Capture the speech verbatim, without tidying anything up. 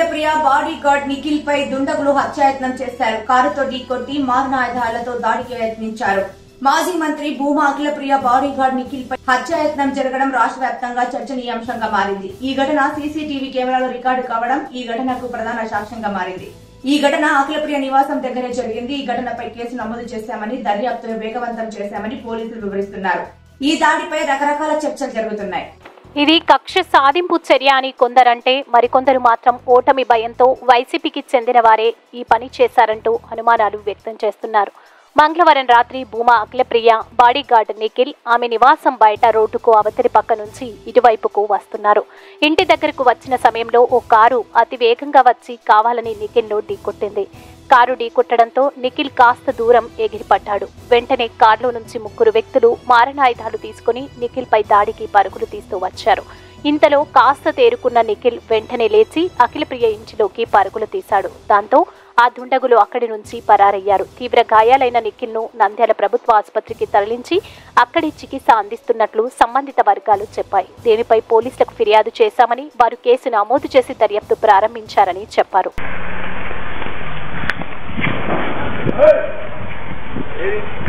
Akhilapriya body guard Nikhil పై దుండగులు హత్యాయత్నం చేశారు. కారుతో ఢీకొట్టి మారణాయుధాలతో దాడికి యత్నించారు. మాజీ మంత్రి భూమా అఖిలప్రియ బాడీ గార్డ్ నిఖిల్ పై హత్యాయత్నం జరగడం రాష్ట్ర వ్యాప్తంగా చర్చనీయాంశంగా మారింది. ఈ ఘటన సీసీటీవీ కెమెరాలో రికార్డు కావడం ఈ ఘటనకు ప్రధాన సాక్ష్యంగా మారింది. ఈ ఘటన అఖిలప్రియ నివాసం దగ్గరే జరిగింది. ఈ ఘటనపై కేసు నమోదు చేశామని, దర్యాప్తును వేగవంతం చేశామని పోలీసులు వివరిస్తున్నారు. ఈ దాడిపై రకరకాల చర్చలు జరుగుతున్నాయి. ఇది కక్ష సాధింపు చర్య అని కొందరంటే, మరికొందరు మాత్రం ఓటమి భయంతో వైసీపీకి చెందిన వారే ఈ పని చేశారంటూ అనుమానాలు వ్యక్తం చేస్తున్నారు. మంగళవారం రాత్రి భూమా అఖిలప్రియ బాడీగార్డ్ నిఖిల్ ఆమె నివాసం బయట రోడ్డుకు అవతలి పక్క నుంచి ఇటువైపుకు వస్తున్నారు. ఇంటి దగ్గరకు వచ్చిన సమయంలో ఓ కారు అతి వేగంగా వచ్చి కావాలని నిఖిల్ను ఢీకొట్టింది. కారు ఢీకొట్టడంతో నిఖిల్ కాస్త దూరం ఎగిరిపడ్డాడు. వెంటనే కారులో నుంచి ముగ్గురు వ్యక్తులు మారణాయుధాలు తీసుకుని నిఖిల్ పై దాడికి పరుగులు తీస్తూ వచ్చారు. ఇంతలో కాస్త తేరుకున్న నిఖిల్ వెంటనే లేచి అఖిలప్రియ ఇంటిలోకి పరుగులు తీశాడు. దాంతో ఆ దుండగులు అక్కడి నుంచి పరారయ్యారు. తీవ్ర గాయాలైన నిఖిల్ ను నంద్యాల ప్రభుత్వ ఆసుపత్రికి తరలించి అక్కడి చికిత్స అందిస్తున్నట్లు సంబంధిత వర్గాలు చెప్పాయి. దీనిపై పోలీసులకు ఫిర్యాదు చేశామని, వారు కేసు నమోదు చేసి దర్యాప్తు ప్రారంభించారని చెప్పారు. Hey!